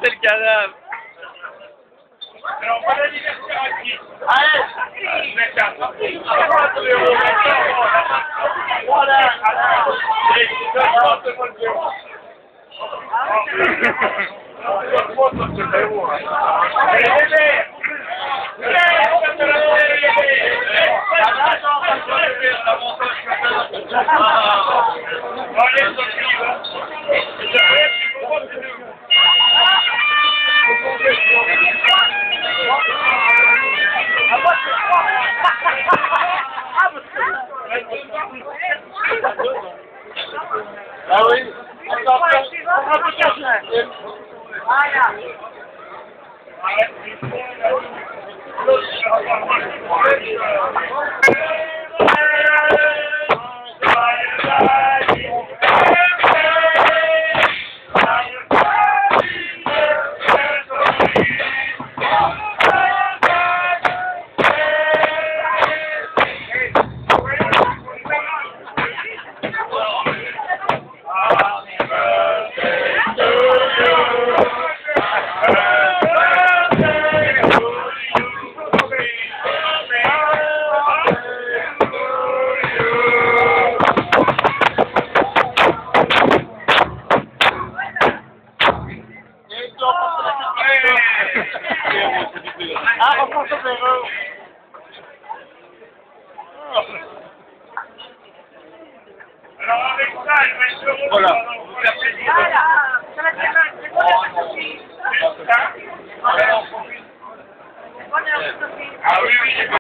c'est le cadavre. Alors, bon anniversaire à qui? Allez! Voilà, alors, et ah oui? Ah, on pense au zéro. Alors avec ça, elle va être heureuse. Voilà. On vous faire plaisir. Ça va être c'est quoi la Sophie? Ah oui, oui.